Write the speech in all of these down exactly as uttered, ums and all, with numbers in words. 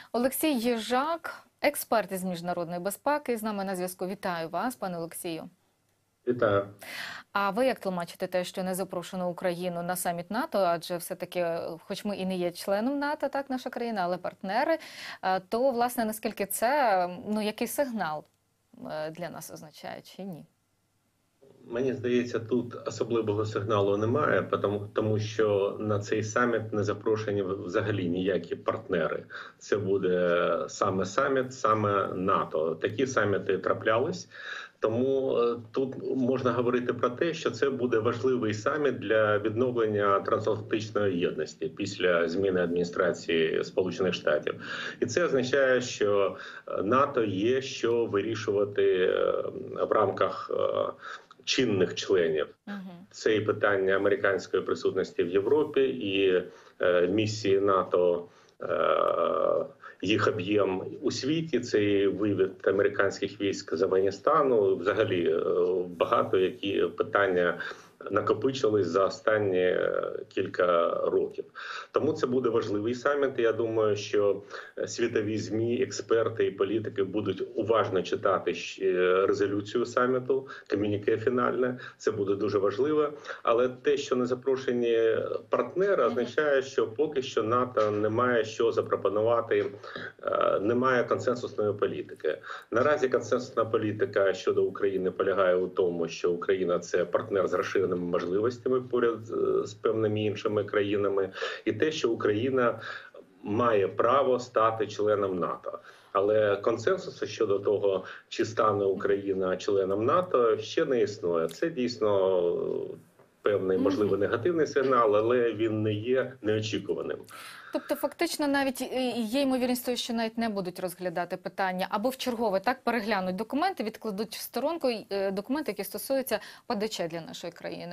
Олексій Єжак, експерт із міжнародної безпеки, з нами на зв'язку. Вітаю вас, пане Олексію. Вітаю. А ви як тлумачите те, що не запрошено Україну на саміт НАТО, адже все-таки, хоч ми і не є членом НАТО, так, наша країна, але партнери, то, власне, наскільки це, ну, який сигнал для нас означає, чи ні? Мені здається, тут особливого сигналу немає, тому, тому що на цей саміт не запрошені взагалі ніякі партнери. Це буде саме саміт, саме НАТО. Такі саміти траплялись. Тому тут можна говорити про те, що це буде важливий саміт для відновлення трансатлантичної єдності після зміни адміністрації Сполучених Штатів. І це означає, що НАТО є що вирішувати в рамках чинних членів. Це і питання американської присутності в Європі, і е, місії НАТО, е, їх об'єм у світі, це і вивід американських військ з Афганістану. Взагалі е, багато які питання накопичились за останні кілька років. Тому це буде важливий саміт. Я думаю, що світові ЗМІ, експерти і політики будуть уважно читати резолюцію саміту, комюніке фінальне. Це буде дуже важливо. Але те, що не запрошені партнери, означає, що поки що НАТО не має що запропонувати, немає консенсусної політики. Наразі консенсусна політика щодо України полягає у тому, що Україна – це партнер з розширеним можливостями поряд з певними іншими країнами, і те, що Україна має право стати членом НАТО. Але консенсусу щодо того, чи стане Україна членом НАТО, ще не існує. Це дійсно певний, можливо, негативний сигнал, але він не є неочікуваним. Тобто, фактично, навіть є ймовірність того, що навіть не будуть розглядати питання, або вчергове так переглянуть документи, відкладуть в сторонку документи, які стосуються ПДЧ для нашої країни.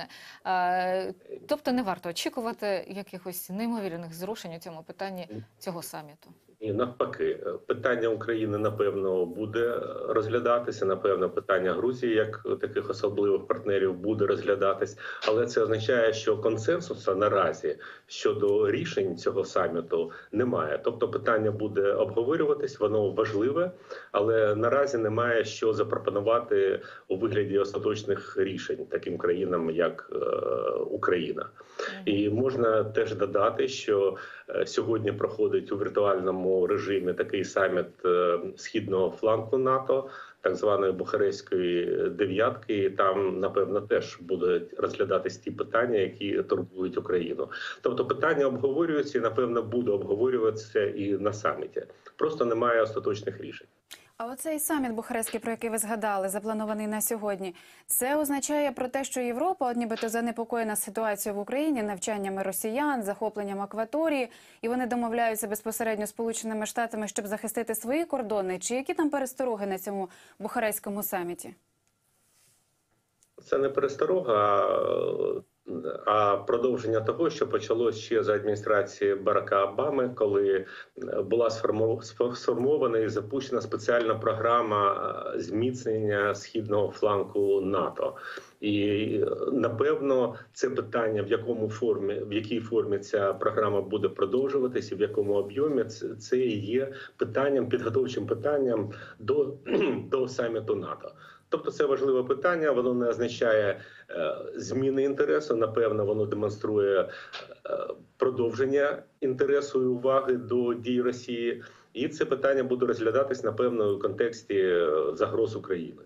Тобто, не варто очікувати якихось неймовірних зрушень у цьому питанні цього саміту. І навпаки, питання України, напевно, буде розглядатися, напевно, питання Грузії, як таких особливих партнерів, буде розглядатись. Але це означає, що консенсусу наразі щодо рішень цього саміту немає. Тобто питання буде обговорюватись, воно важливе, але наразі немає що запропонувати у вигляді остаточних рішень таким країнам, як е, Україна. І можна теж додати, що сьогодні проходить у віртуальному режимі такий саміт східного флангу НАТО, так званої Бухарестської дев'ятки, і там, напевно, теж будуть розглядатись ті питання, які турбують Україну. Тобто питання обговорюються і, напевно, буде обговорюватися і на саміті. Просто немає остаточних рішень. А оцей саміт Бухарестський, про який ви згадали, запланований на сьогодні, це означає про те, що Європа, от нібито занепокоєна ситуацією в Україні, навчаннями росіян, захопленням акваторії, і вони домовляються безпосередньо з Сполученими Штатами, щоб захистити свої кордони? Чи які там перестороги на цьому Бухарестському саміті? Це не пересторога, а а продовження того, що почалося ще за адміністрації Барака Обами, коли була сформована і запущена спеціальна програма зміцнення східного флангу НАТО. І, напевно, це питання, в якому формі, в якій формі ця програма буде продовжуватися, в якому об'ємі, це, це і є питанням, підготовчим питанням до, до саміту НАТО. Тобто це важливе питання, воно не означає е, зміни інтересу, напевно, воно демонструє е, продовження інтересу і уваги до дій Росії. І це питання буде розглядатись, напевно, у контексті загроз України.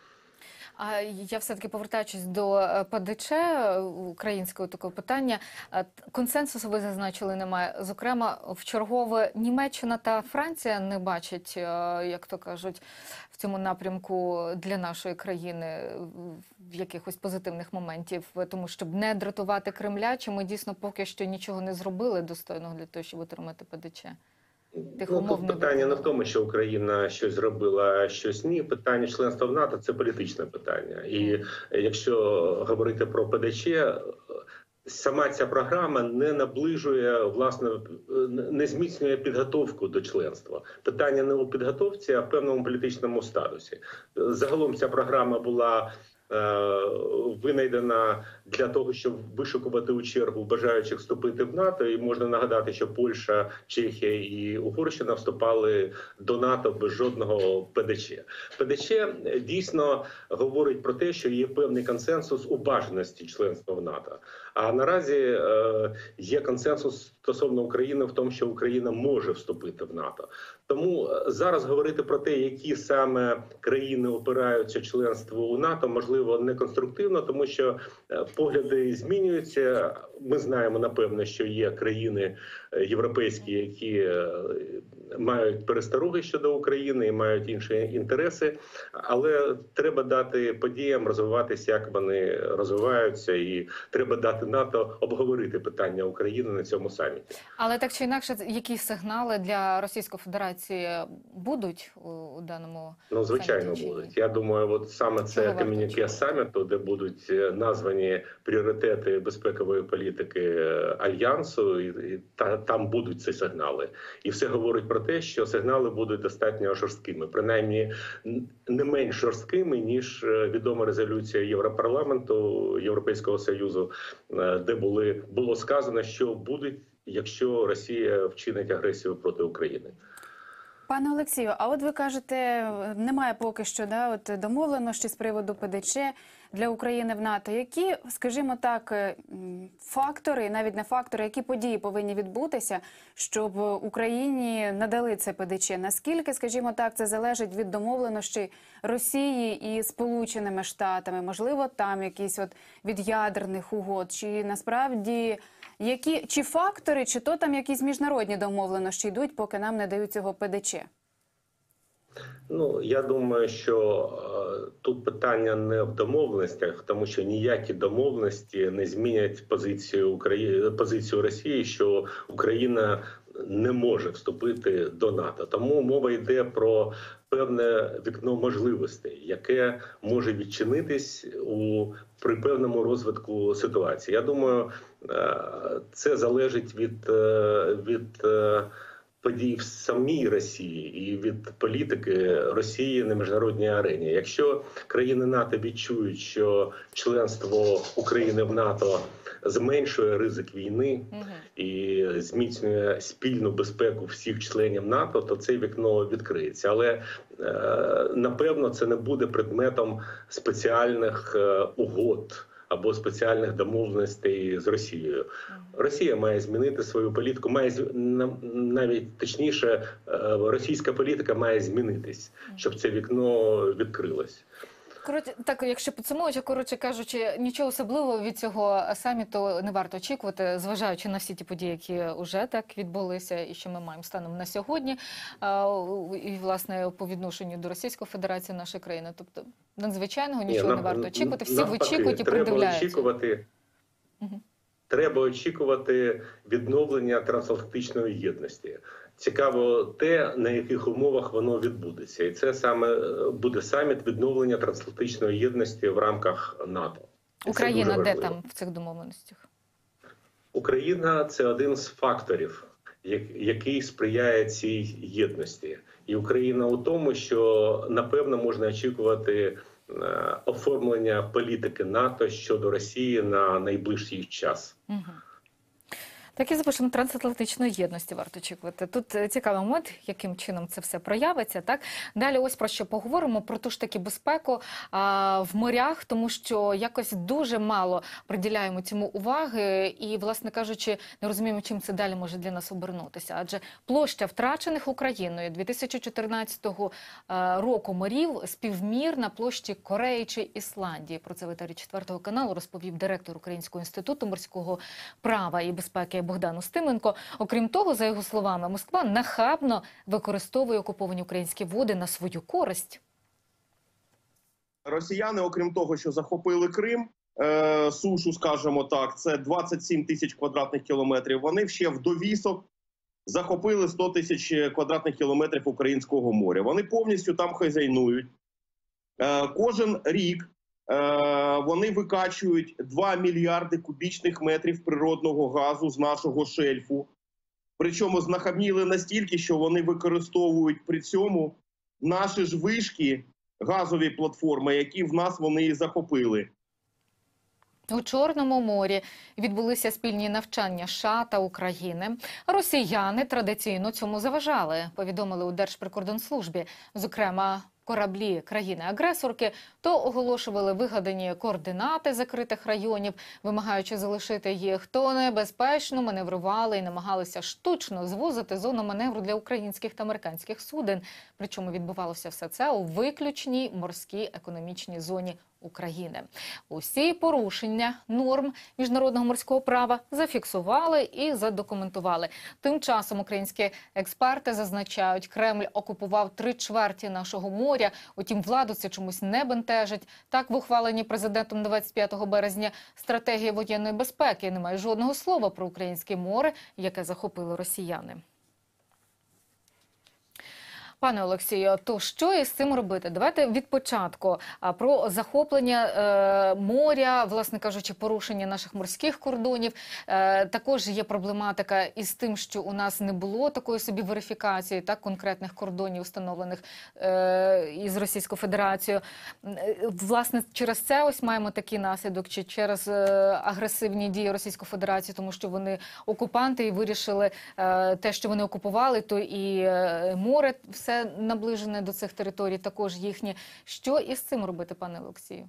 А я все-таки повертаючись до ПДЧ, українського такого питання, консенсусу ви зазначили немає. Зокрема, вчергове Німеччина та Франція не бачать, як то кажуть, в цьому напрямку для нашої країни якихось позитивних моментів, тому щоб не дратувати Кремля, чи ми дійсно поки що нічого не зробили достойного для того, щоб отримати ПДЧ? Ну, тут питання не в тому, що Україна щось зробила, а щось ні. Питання членства в НАТО – це політичне питання. І якщо говорити про ПДЧ, сама ця програма не наближує, власне, не зміцнює підготовку до членства. Питання не у підготовці, а в певному політичному статусі. Загалом ця програма була винайдена для того, щоб вишукувати у чергу бажаючих вступити в НАТО. І можна нагадати, що Польща, Чехія і Угорщина вступали до НАТО без жодного ПДЧ. ПДЧ дійсно говорить про те, що є певний консенсус у бажаності членства в НАТО. А наразі є консенсус стосовно України в тому, що Україна може вступити в НАТО. Тому зараз говорити про те, які саме країни опираються членству у НАТО, можливо, не конструктивно, тому що погляди змінюються. Ми знаємо, напевно, що є країни європейські, які мають перестороги щодо України і мають інші інтереси, але треба дати подіям розвиватися, як вони розвиваються, і треба дати НАТО обговорити питання України на цьому саміті. Але так чи інакше, які сигнали для Російської Федерації будуть у, у даному Ну, звичайно, саміті? будуть. Я думаю, от саме це ком'юніке саміту, де будуть названі пріоритети безпекової політики Альянсу, і, і та, там будуть ці сигнали. І все говорить про те, що сигнали будуть достатньо жорсткими, принаймні не менш жорсткими, ніж відома резолюція Європарламенту, Європейського Союзу, де були, було сказано, що будуть, якщо Росія вчинить агресію проти України. Пане Олексію, а от ви кажете, немає поки що да, от домовленості з приводу ПДЧ для України в НАТО. Які, скажімо так, фактори, навіть не фактори, які події повинні відбутися, щоб Україні надали це ПДЧ? Наскільки, скажімо так, це залежить від домовленості Росії і Сполученими Штатами? Можливо, там якісь от від ядерних угод? Чи насправді які, чи фактори, чи то там якісь міжнародні домовленості йдуть, поки нам не дають цього ПДЧ? Ну, я думаю, що е, тут питання не в домовленостях, тому що ніякі домовленості не змінять позицію України, позицію Росії, що Україна не може вступити до НАТО. Тому мова йде про певне вікно можливостей, яке може відчинитись у при певному розвитку ситуації. Я думаю, е, це залежить від е, від е, подій в самій Росії і від політики Росії на міжнародній арені. Якщо країни НАТО відчують, що членство України в НАТО зменшує ризик війни і зміцнює спільну безпеку всіх членів НАТО, то це вікно відкриється. Але напевно це не буде предметом спеціальних угод або спеціальних домовленостей з Росією. Росія має змінити свою політику, має навіть точніше, російська політика має змінитись, щоб це вікно відкрилось. Коротше, так, якщо підсумовуючи, коротше кажучи, нічого особливого від цього саміту не варто очікувати, зважаючи на всі ті події, які вже так відбулися і що ми маємо станом на сьогодні, і, власне, по відношенню до Російської Федерації нашої країни. Тобто, надзвичайного нічого Ні, не варто очікувати, всі навпаки, вичікують і придивляються. Очікувати, угу. Треба очікувати відновлення трансатлантичної єдності. Цікаво те, на яких умовах воно відбудеться. І це саме буде саміт відновлення трансатлантичної єдності в рамках НАТО. І Україна де там в цих домовленостях? Україна – це один з факторів, який сприяє цій єдності. І Україна у тому, що, напевно, можна очікувати оформлення політики НАТО щодо Росії на найближчий час. Угу. Так і запишемо трансатлантичної єдності варто очікувати. Тут цікавий момент, яким чином це все проявиться. Так далі, ось про що поговоримо, про ту ж таки безпеку а, в морях, тому що якось дуже мало приділяємо цьому уваги і, власне кажучи, не розуміємо, чим це далі може для нас обернутися. Адже площа втрачених Україною дві тисячі чотирнадцятого року морів співмірна площі Кореї чи Ісландії. Про це в етері четвертого каналу розповів директор Українського інституту морського права і безпеки Богдан Устименко. Окрім того, за його словами, Москва нахабно використовує окуповані українські води на свою користь. Росіяни, окрім того, що захопили Крим, е, сушу, скажімо так, це двадцять сім тисяч квадратних кілометрів, вони ще в довісок захопили сто тисяч квадратних кілометрів українського моря. Вони повністю там хазяйнують. Е, кожен рік вони викачують два мільярди кубічних метрів природного газу з нашого шельфу. Причому знахабніли настільки, що вони використовують при цьому наші ж вишки газові платформи, які в нас вони і захопили. У Чорному морі відбулися спільні навчання США та України. Росіяни традиційно цьому заважали, повідомили у Держприкордонслужбі. Зокрема, кораблі країни-агресорки то оголошували вигадані координати закритих районів, вимагаючи залишити їх, то небезпечно маневрували і намагалися штучно звузити зону маневру для українських та американських суден. Причому відбувалося все це у виключній морській економічній зоні України. Усі порушення норм міжнародного морського права зафіксували і задокументували. Тим часом українські експерти зазначають, Кремль окупував три чверті нашого моря, утім владу це чомусь не бентежить. Так, в ухваленні президентом двадцять п'ятого березня стратегії воєнної безпеки немає жодного слова про українське море, яке захопили росіяни. Пане Олексію, то що із цим робити? Давайте від початку про захоплення е, моря, власне кажучи, порушення наших морських кордонів. Е, також є проблематика із тим, що у нас не було такої собі верифікації, так, конкретних кордонів, встановлених е, із Російською Федерацією. Е, власне, через це ось маємо такий наслідок, чи через е, агресивні дії Російської Федерації, тому що вони окупанти і вирішили е, те, що вони окупували, то і е, море все наближене до цих територій, також їхні. Що із цим робити, пане Олексію?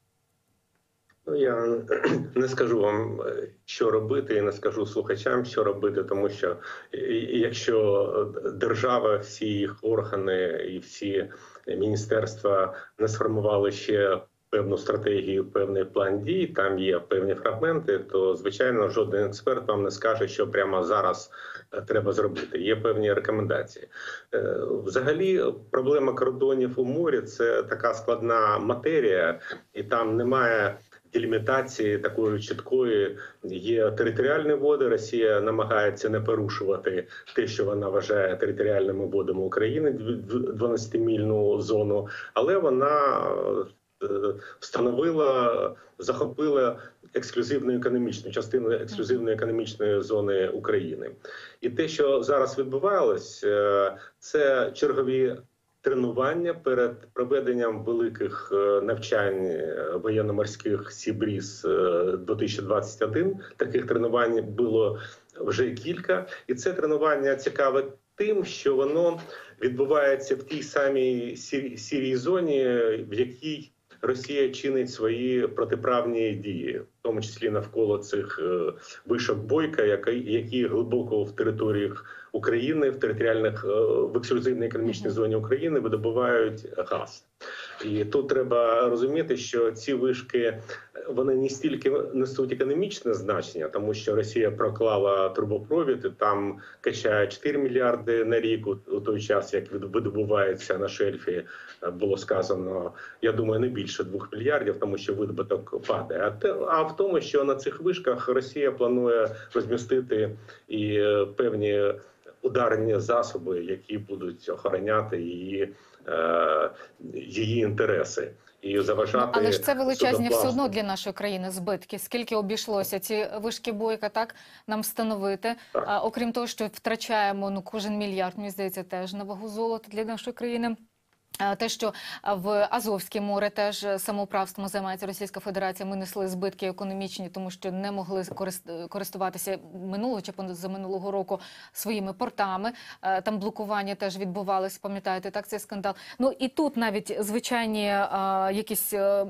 Ну, я не скажу вам, що робити, і не скажу слухачам, що робити, тому що якщо держава, всі їх органи і всі міністерства не сформували ще певну стратегію, певний план дій, там є певні фрагменти, то, звичайно, жоден експерт вам не скаже, що прямо зараз треба зробити. Є певні рекомендації. Взагалі, проблема кордонів у морі – це така складна матерія, і там немає делімітації такої чіткої. Є територіальні води, Росія намагається не порушувати те, що вона вважає територіальними водами України, дванадцятимільну зону, але вона встановила, захопила ексклюзивну економічну частину ексклюзивної економічної зони України. І те, що зараз відбувалось, це чергові тренування перед проведенням великих навчань воєнно-морських Сі-Бріз дві тисячі двадцять один. Таких тренувань було вже кілька. І це тренування цікаве тим, що воно відбувається в тій самій сірій зоні, в якій Росія чинить свої протиправні дії, в тому числі навколо цих вишок Бойка, які глибоко в територіях України, в територіальних, в ексклюзивній економічній зоні України видобувають газ. І тут треба розуміти, що ці вишки, вони не стільки несуть економічне значення, тому що Росія проклала трубопровід, і там качає чотири мільярди на рік, у той час, як видобувається на шельфі, було сказано, я думаю, не більше двох мільярдів, тому що видобуток падає. А, те, а в тому, що на цих вишках Росія планує розмістити і певні ударні засоби, які будуть охороняти її, е, її інтереси. І заважати, ну, але ж це величезні все судоплавству. одно для нашої країни збитки. Скільки обійшлося ці вишки Бойка так нам встановити? Так. А, окрім того, що втрачаємо ну кожен мільярд, мені здається, теж на вагу золота для нашої країни. Те, що в Азовське море теж самоуправством займається Російська Федерація, ми несли збитки економічні, тому що не могли користуватися минулого чи за минулого року своїми портами. Там блокування теж відбувалось, пам'ятаєте, так, цей скандал. Ну і тут навіть звичайні а, якісь а,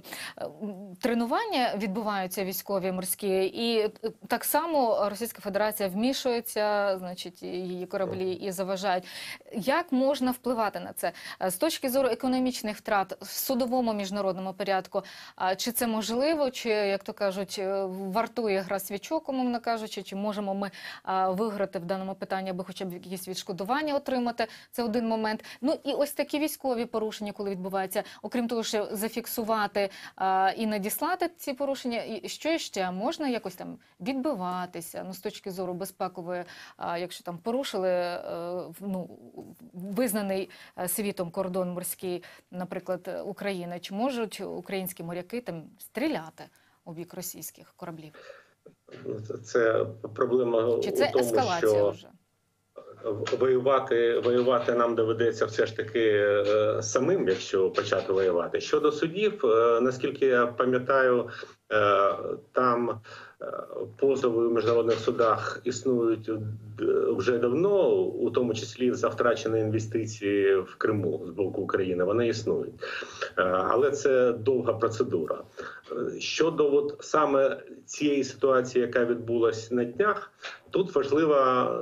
тренування відбуваються військові морські, і так само Російська Федерація вмішується, значить, її кораблі і заважають. Як можна впливати на це? З точки зору економічних втрат в судовому міжнародному порядку, чи це можливо, чи, як то кажуть, вартує гра свічок, умовно кажучи, чи можемо ми виграти в даному питанні, аби хоча б якісь відшкодування отримати, це один момент. Ну і ось такі військові порушення, коли відбуваються, окрім того, що зафіксувати і надіслати ці порушення, що ще можна якось там відбиватися, ну, з точки зору безпекової, якщо там порушили, ну, визнаний світом кордон морський, наприклад, України, чи можуть українські моряки там стріляти у бік російських кораблів? Це проблема Чи це у тому, ескалація що... вже? воювати, воювати нам доведеться все ж таки е, самим, якщо почати воювати. Щодо судів, е, наскільки я пам'ятаю, е, там е, позови в міжнародних судах існують вже давно, у тому числі за втрачені інвестиції в Криму з боку України. Вони існують. Е, але це довга процедура. Щодо от саме цієї ситуації, яка відбулася на днях, тут важлива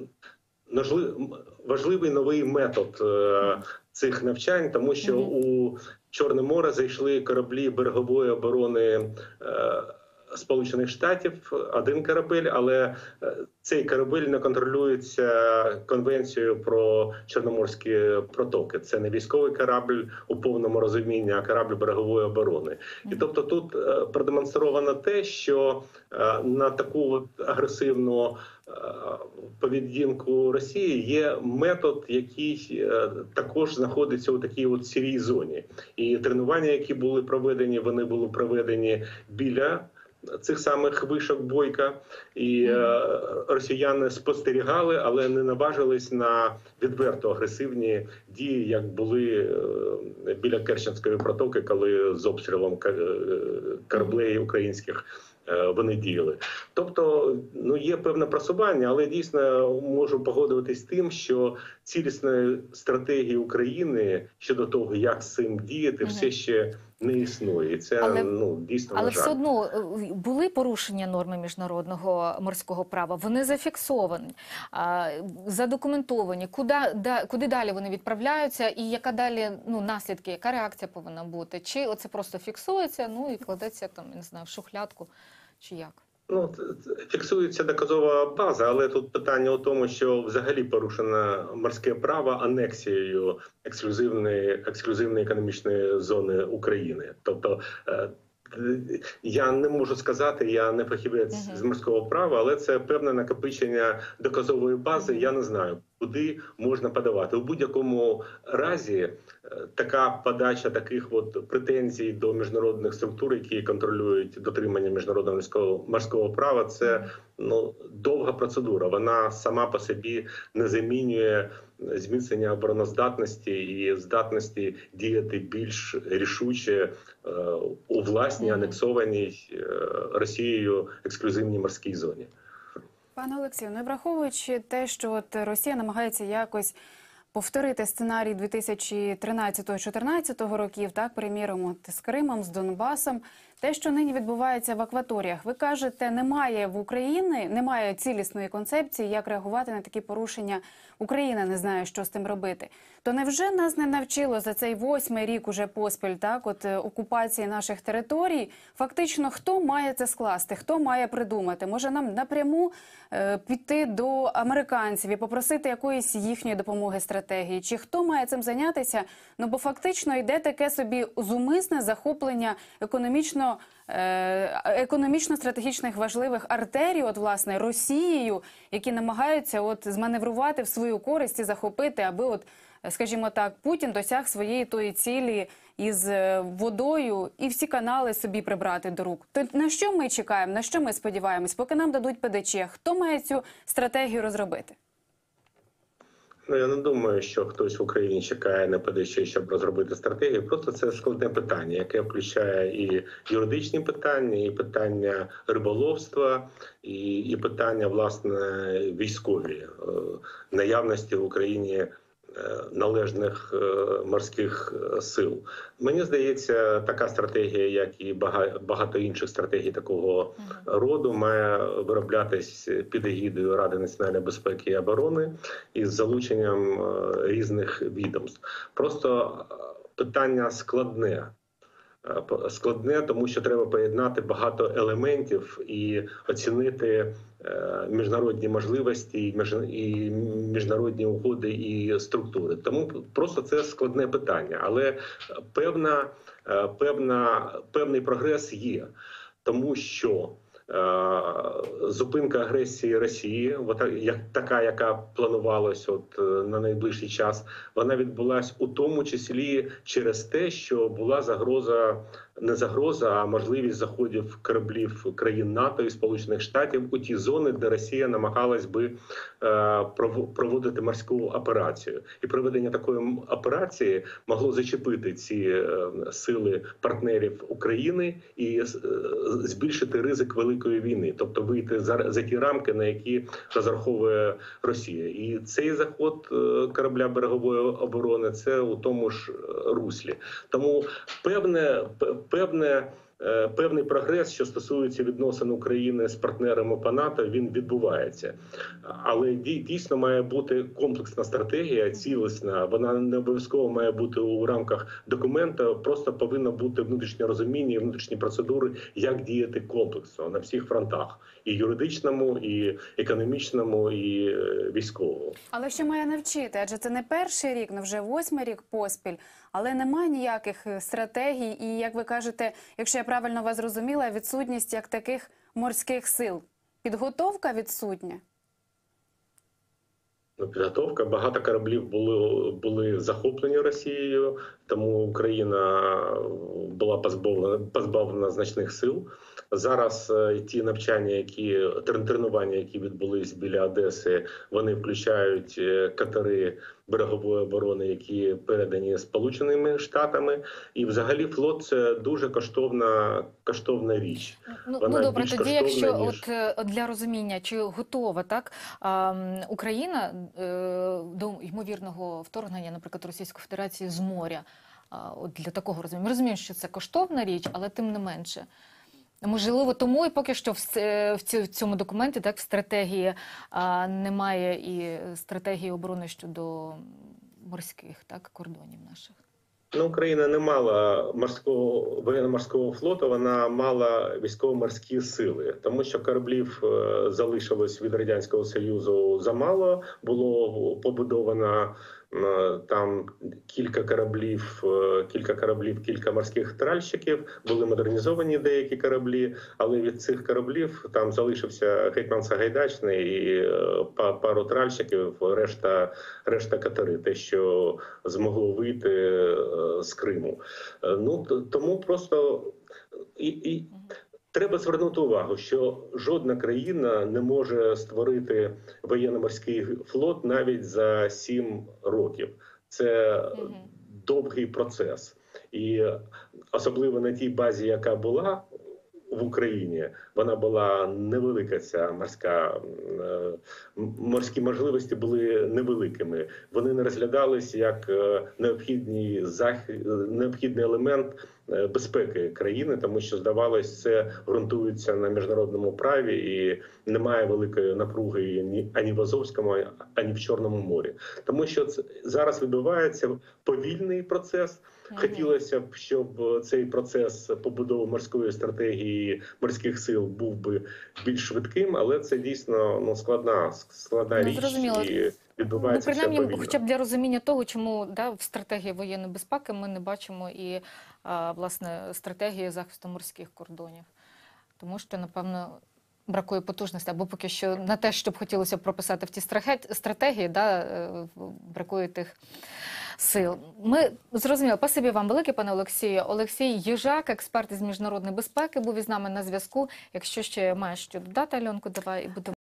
важливий новий метод е, цих навчань, тому що mm-hmm. у Чорне море зайшли кораблі берегової оборони е, Сполучених Штатів, один корабель, але цей корабель не контролюється Конвенцією про Чорноморські протоки. Це не військовий корабль у повному розумінні, а корабль берегової оборони. І тобто тут продемонстровано те, що на таку от агресивну поведінку Росії є метод, який також знаходиться у такій от сірій зоні. І тренування, які були проведені, вони були проведені біля цих самих вишок Бойка, і е, росіяни спостерігали, але не наважились на відверто агресивні дії, як були е, біля Керченської протоки, коли з обстрілом кораблей українських е, вони діяли. Тобто, ну, є певне просування, але дійсно можу погодитись з тим, що цілісної стратегії України щодо того, як з цим діяти, mm-hmm. все ще не існує. І це, але, ну, дійсно, але на жаль. Все одно були порушення норми міжнародного морського права. Вони зафіксовані, задокументовані. Куди, да, куди далі вони відправляються і яка далі, ну, наслідки, яка реакція повинна бути? Чи оце просто фіксується, ну, і кладеться там, не знаю, в шухлядку, чи як? Ну, фіксується доказова база, але тут питання у тому, що взагалі порушено морське право анексією ексклюзивної, ексклюзивної економічної зони України. Тобто, я не можу сказати, я не фахівець uh-huh. з морського права, але це певне накопичення доказової бази, uh-huh. я не знаю, куди можна подавати. У будь-якому разі така подача таких от претензій до міжнародних структур, які контролюють дотримання міжнародного морського, морського права, це, ну, довга процедура. Вона сама по собі не замінює зміцнення обороноздатності і здатності діяти більш рішуче е, у власній анексованій е, Росією ексклюзивній морській зоні. Пане Олексію, ну, враховуючи те, що от Росія намагається якось повторити сценарій дві тисячі тринадцятого-чотирнадцятого років, так, приміром, от, з Кримом, з Донбасом, те, що нині відбувається в акваторіях, ви кажете, немає в Україні, немає цілісної концепції, як реагувати на такі порушення. Україна не знає, що з тим робити. То невже нас не навчило за цей восьмий рік уже поспіль, так, от окупації наших територій, фактично, хто має це скласти, хто має придумати? Може нам напряму е, піти до американців і попросити якоїсь їхньої допомоги, стратегії? Чи хто має цим зайнятися? Ну, бо фактично йде таке собі зумисне захоплення економічно економічно-стратегічних важливих артерій, от, власне, Росією, які намагаються от зманеврувати в свою користь і захопити, аби, от, скажімо так, Путін досяг своєї тої цілі із водою і всі канали собі прибрати до рук. То на що ми чекаємо, на що ми сподіваємось, поки нам дадуть ПДЧ? Хто має цю стратегію розробити? Ну, я не думаю, що хтось в Україні чекає на ПДЧ, щоб розробити стратегію. Просто це складне питання, яке включає і юридичні питання, і питання риболовства, і, і питання, власне, військові, наявності в Україні належних морських сил. Мені здається, така стратегія, як і багато інших стратегій такого роду, має вироблятись під егідою Ради національної безпеки і оборони із залученням різних відомств. Просто питання складне. Складне, тому що треба поєднати багато елементів і оцінити міжнародні можливості і міжнародні угоди і структури. Тому просто це складне питання, але певна, певна, певний прогрес є, тому що зупинка агресії Росії, як така, яка планувалась от на найближчий час, вона відбулась у тому числі через те, що була загроза не загроза, а можливість заходів кораблів країн НАТО і Сполучених Штатів у ті зони, де Росія намагалась би е, проводити морську операцію. І проведення такої операції могло зачепити ці е, сили партнерів України і е, збільшити ризик великої війни, тобто вийти за, за ті рамки, на які розраховує Росія. І цей заход е, корабля берегової оборони – це у тому ж руслі. Тому певне, певне, певний прогрес, що стосується відносин України з партнерами по НАТО, він відбувається. Але дійсно має бути комплексна стратегія, цілісна. Вона не обов'язково має бути у рамках документа, просто повинно бути внутрішнє розуміння і внутрішні процедури, як діяти комплексно на всіх фронтах. І юридичному, і економічному, і військовому. Але що має навчити? Адже це не перший рік, ну вже восьмий рік поспіль. Але немає ніяких стратегій і, як ви кажете, якщо я правильно вас зрозуміла, відсутність як таких морських сил. Підготовка відсутня? Ну, підготовка. Багато кораблів були, були захоплені Росією, тому Україна була позбавлена, позбавлена значних сил. Зараз ті навчання, які тренування, які відбулись біля Одеси, вони включають катери берегової оборони, які передані Сполученими Штатами. І взагалі флот – це дуже коштовна, коштовна річ. Ну, Вона ну добре, більш тоді коштовна, якщо ніж... от для розуміння, чи готова так а, Україна е, до ймовірного вторгнення, наприклад, Російської Федерації з моря, а, от для такого розуміння. Ми розуміємо, що це коштовна річ, але тим не менше. Можливо, тому і поки що в цьому документі, так, в стратегії а, немає і стратегії оборони щодо морських, так, кордонів наших. Ну, Україна не мала морського воєнно-морського флоту, вона мала військово-морські сили, тому що кораблів е, залишилось від Радянського Союзу замало, було побудовано е, там кілька кораблів, е, кілька кораблів, кілька морських тральщиків, були модернізовані деякі кораблі, але від цих кораблів там залишився Гетьман Сагайдачний і е, пару тральщиків, решта, решта катери, те, що змогло вийти е, з Криму. Ну, тому просто і, і треба звернути увагу, що жодна країна не може створити воєнно-морський флот навіть за сім років. Це mm-hmm. довгий процес. І особливо на тій базі, яка була в Україні, вона була невелика, ця морська, морські можливості були невеликими. Вони не розглядались як необхідний, захід, необхідний елемент безпеки країни, тому що, здавалось, це ґрунтується на міжнародному праві і немає великої напруги ані в Азовському, ані в Чорному морі. Тому що це зараз відбувається повільний процес. Хотілося б, щоб цей процес побудови морської стратегії морських сил був би більш швидким, але це дійсно ну, складна, складна ну, річ. Зрозуміло. І відбувається ну, принаймні, все хоча б для розуміння того, чому да, в стратегії воєнної безпеки ми не бачимо і а, власне стратегії захисту морських кордонів. Тому що, напевно, бракує потужності, або поки що на те, що б хотілося б прописати в ті стратегії, да, бракує тих сил. Ми зрозуміли. Спасибі вам велике, пане Олексію. Олексій Їжак, експерт із міжнародної безпеки, був із нами на зв'язку. Якщо ще маєш що додати, Альонко, давай і будемо.